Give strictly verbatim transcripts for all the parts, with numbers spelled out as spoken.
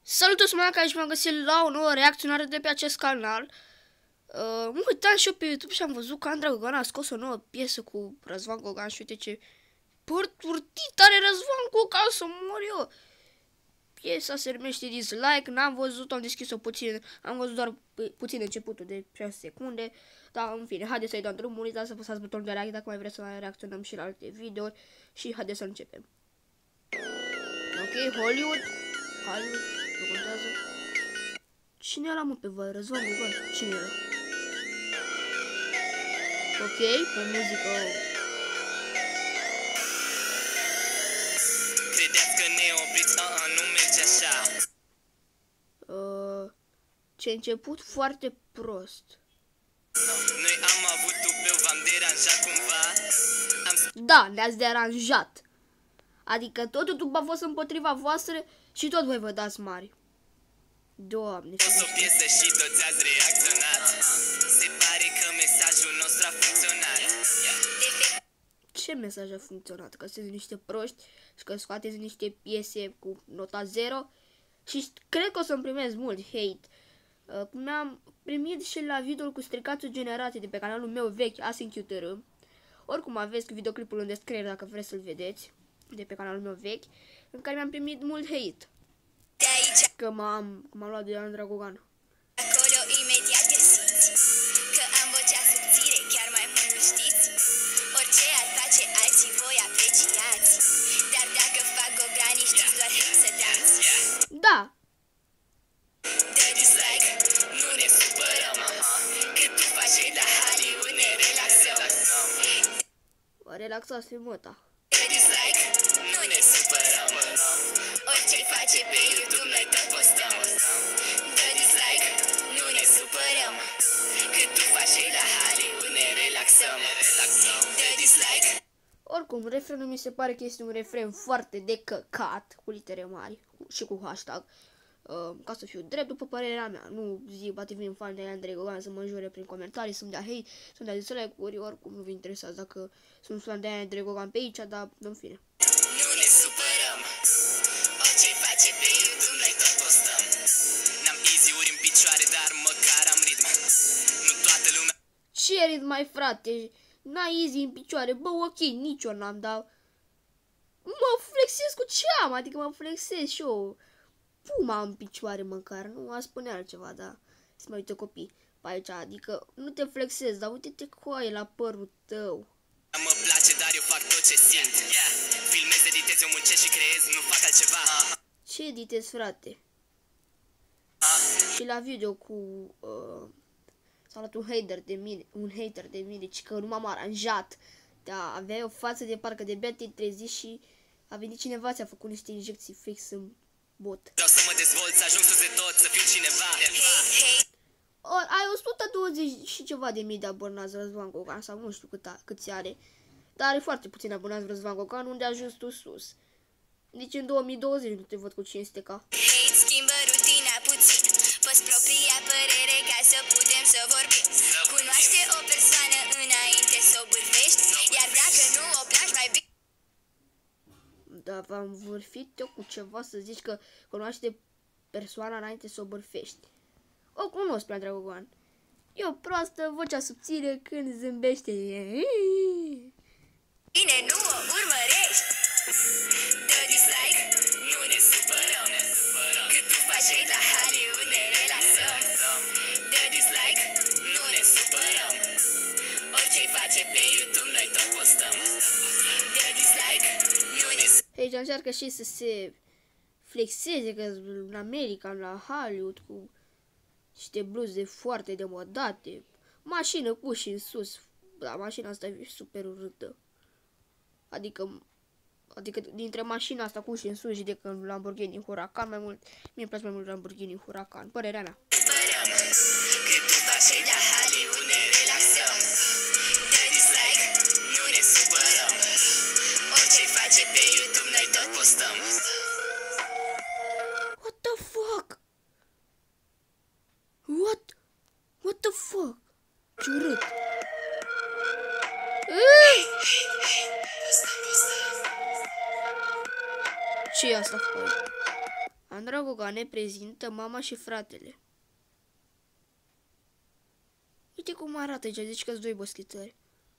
Salut, sunt Manaca și m-am găsit la o nouă reacționare de pe acest canal. Uh, mă uitam și eu pe YouTube și am văzut că Andra Gogan a scos o nouă piesă cu Răzvan Gogan și uite ce păr turtit are Răzvan Gogan, să mor eu. Piesa se numește Dislike, n-am văzut, am deschis-o puțin, am văzut doar puțin începutul de șase secunde. Dar în fine, haideți să-i dăm drumul, uitați să apăsați butonul de like dacă mai vreți să mai reacționăm și la alte videouri. Și haideți să începem. Ok, Hollywood, Hollywood. Nu contează. Cine era, mă, pe voi? Răzvan Gogan? Cine era? Ok, pe muzică. Credeți că ne opriți? Uh, nu merge așa. Uh, ce început foarte prost. Noi am avut tupeu, v-am deranjat cumva. Am... Da, ne-ați deranjat. Adică tot YouTube a fost împotriva voastră și tot voi vă dați mari. Doamne. Fost o piesă și toți ați reacționat. Se pare că mesajul nostru a funcționat. Ce mesaj a funcționat? Că sunteți niște proști și că scoateți niște piese cu nota zero și cred că o să-mi primesc mult hate. Uh, Mi-am primit și la videoul cu stricatul generației de pe canalul meu vechi, AsyncQTR. Oricum aveți videoclipul în descriere dacă vreți să-l vedeți, de pe canalul meu vechi, în care mi-am primit mult hate. Că m-am luat de Andra Gogan. Acolo imediat găsiți că am vocea subțire, chiar mai mult nu știți. Orice ar face alții voi apreciați, dar dacă fac Gogani știți doar să dați. Da. Dă dislike, nu ne supărăm, că tu faci la Hollywood, ne relaxăm. Vă relaxați, filmăta. Dă dislike, nu ne supărăm, orice face pe YouTube noi tot postăm. Dă dislike, nu ne supărăm, că tu faci la Hollywood, ne relaxăm. Dă dislike. Oricum, refrenul mi se pare că este un refren foarte de căcat, cu litere mari și cu hashtag. Uh, ca să fiu drept, după părerea mea. Nu zic, poate vin fan de Andrei Gogan să mă înjure prin comentarii, să-mi dea hate, să-mi dea dislike-uri, oricum nu vă interesează dacă sunt fan de Andrei Gogan pe aici, dar în fine. Nu ne supărăm, orice face pe YouTube noi tot postăm. N-am easy-uri în picioare, dar măcar am ritm. Nu toată lumea. Ce ritm, mai frate? N-ai easy în picioare, bă, ok, nici eu n-am, dar mă flexez cu ce am, adică mă flexez și eu. Puma în picioare măcar, nu a spune altceva, dar să mă uită copii pe aici, adică nu te flexezi, dar uite-te coaie la părul tău. Mă place, dar eu fac tot ce simt. Yeah. Filmez, editez, eu muncesc și creez, nu fac altceva. Ce editezi, frate? Și la video cu uh, s-a luat un hater de mine, un hater de mine, ci că nu m-am aranjat. Da, aveai o față de parcă de bea te-ai trezit și a venit cineva, ți-a făcut niște injecții fix în bot. Vreau să mă dezvolt, să ajung sus de tot, să fiu cineva. O, ai o sută douăzeci și ceva de mii de abonați Răzvan Gogan, sau nu știu cât a, câți are. Dar are foarte puțin abonați Răzvan Gogan, unde a ajuns tu sus. Deci în două mii douăzeci nu te văd cu cinci sute K. Hate schimbă rutina puțin, poți propria părere ca să putem să vorbim. Cunoaște o persoană înainte să o bârfești, iar dacă nu o placi mai bine. Da, v-am vârfit eu cu ceva să zici că cunoaște persoana înainte să o bârfești. O cunosc pe Andra Gogan. E o proastă, vocea subțire când zâmbește. Bine, nu o urmărești. Dă dislike, nu ne supărăm, că tu faci la Hollywood, ne relaxăm. Dă dislike, nu ne supărăm, orice-i face pe YouTube noi tot postăm. Dă dislike, nu ne supărăm. Aici încearcă și să se flexeze, că în America, la Hollywood, cu niște bluze foarte demodate, mașină cu uși în sus. Da, mașina asta e super urâtă. Adică, adică dintre mașina asta cu uși în sus și de când Lamborghini Huracan, mai mult, mie îmi place mai mult Lamborghini Huracan, părerea mea. Supărăm, că tu faci la Hollywood, ne relaxăm. Dă dislike, nu ne supărăm, orice-i face pe YouTube noi tot postăm. What the fuck? What? What the fuck? Ce urât. Ce e asta? Andra Goga ne prezintă mama și fratele. Uite cum arată aici, zici că-s doi boschetări.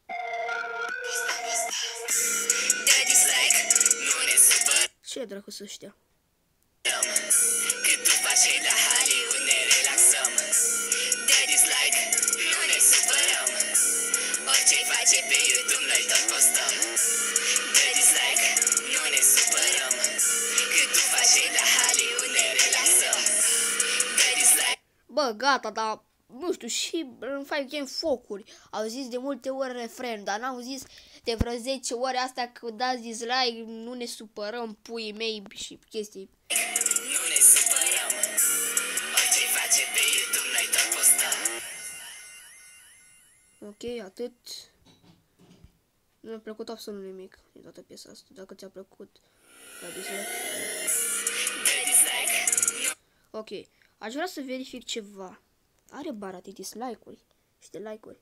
Dă dislike, nu ne supărăm. Ce dracu să știa? Cât după cei la Hollywood ne relaxăm. Dă dislike, nu ne supărăm. Orice-i face pe YouTube noi tot postăm. Dă dislike, nu ne supărăm. Cât după cei la Hollywood ne relaxăm. Dă dislike. Bă, gata, dar nu știu, și în Five Game Focuri au zis de multe ori refren, dar n-au zis de vreo zece ori asta că dați dislike, nu ne supărăm, puii mei și chestii. Nu ne supărăm. Orice-i face pe YouTube noi tot postăm. Ok, atât. Nu mi-a plăcut absolut nimic din toată piesa asta. Dacă ți-a plăcut, da dislike. Dă dislike. Ok, aș vrea să verific ceva. Are bara de dislike-uri și de like-uri.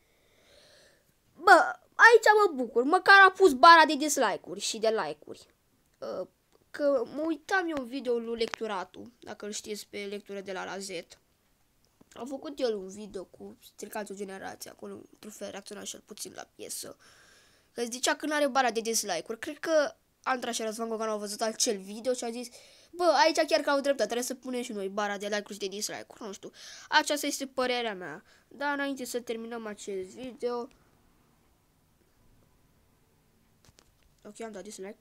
Bă, aici mă bucur. Măcar a pus bara de dislike-uri și de like-uri. Uh, că mă uitam eu în video lui Lecturatul, dacă îl știți, pe lectură de la la Z. Am făcut el un video cu Stricați o generație, acolo într-un fel reacționa și puțin la piesă. Că zicea că n-are bara de dislike-uri. Cred că Andra și Răzvan Gogan au văzut acel video și a zis: bă, aici chiar că au dreptate, trebuie să punem și noi bara de like-uri și de dislike-uri, nu știu. Aceasta este părerea mea. Dar înainte să terminăm acest video... Ok, am dat dislike.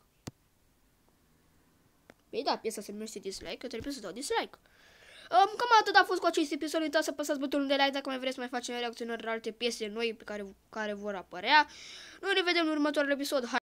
Păi da, piesa se numește dislike, că trebuie să dau dislike. Um, cam atât a fost cu acest episod. Nu uitați să apăsați butonul de like dacă mai vreți să mai facem reacționări la alte piese noi pe care, care vor apărea. Noi ne vedem în următorul episod. Hai